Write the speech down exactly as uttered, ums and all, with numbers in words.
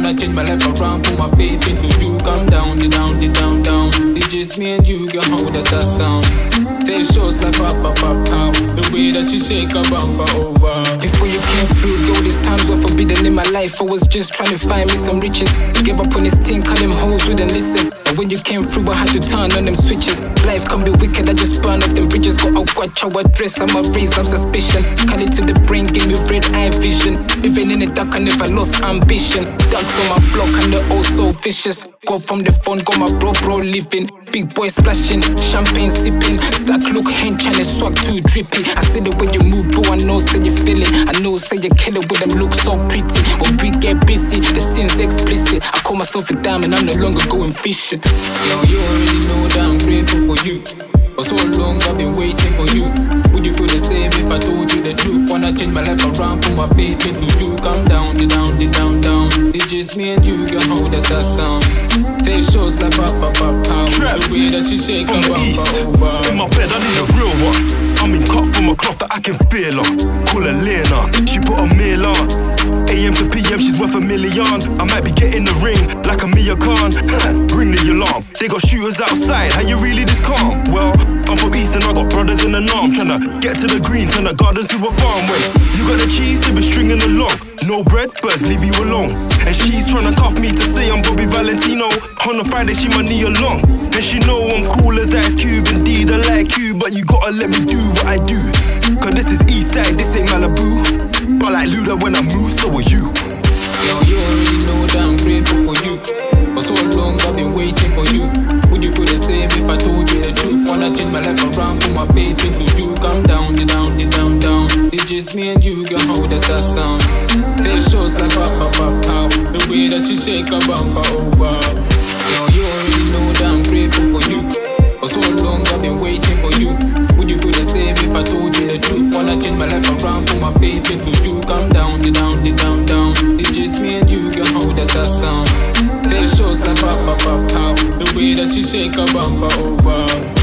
wanna change my life around, put my faith into you. Calm down, the down, the down, down. It's just me and you, girl, how does that sound? Tell shows like pop, pop, pop, pop. The way that you shake a bumper over. Before you came through, girl, these times were forbidden in my life. I was just trying to find me some riches. I gave up on this thing, cause them hoes wouldn't listen. And when you came through, I had to turn on them switches. Life can be wicked, I just burn off them bridges. Got out, watch how I dress, I'ma raise up suspicion. Cut it to the brain, give me red eye vision. Even in the dark, I never lost ambition. Dogs on my block and they're all so vicious. Go from the phone, got my bro bro living. Big boy splashing, champagne sipping. Stack look hench and it's swag too drippy. I see the way you move, bro, I know say you feel it. I know say you kill it with them look so pretty. When we get busy, the scene's explicit. I call myself a diamond, I'm no longer going fishing. Yo, you already know that I'm grateful for you. For so long I've been waiting for you. Would you feel the same if I told you the truth? Wanna change my life around, put my faith into you. Calm down, the down, the down, down. It's just me and you, girl, how does that sound? Take shows like pop, pop, pop, pop. The way that you shake a bumper over. In my bed, I need a real one. I'm in cuff from a cloth that I can feel her. Call her Lena, she put a meal on. A M to P M, she's worth a million. I might be getting the ring like a Mia Khan. Ring the alarm, they got shooters outside. How you really this calm? Well, I'm from East and I got brothers in the norm. Tryna get to the green, turn the garden to a farm. Wait, you got the cheese to be stringing along. No bread, birds leave you alone. And she's tryna cuff me to say I'm Bobby Valentino. On a Friday, she my knee along. And she know I'm cool as Ice Cube. Indeed, I like you, but you gotta let me do what I do. Cause this is Eastside, this ain't Malibu. But like Luda when I move, so are you. Yo, you already know that I'm grateful for you. For so long I've been waiting for you. Would you feel the same if I told you the truth? Wanna change my life around, put my faith into you. Calm down, the down, the down, down. It's just me and you, girl, how does that sound? Tell shows like pop, pop, pop, pop. The way that you shake a bumper over. Yo, you already know that I'm grateful for you. For so long I've been waiting for you. Would you feel the same if I told you the truth? Wanna change my life around, put my faith into you. Calm down, the down, the down, down. It's just me and you, girl, how does that sound? Tell shows like pop, pop, pop, pop. The way that you shake a bumper over.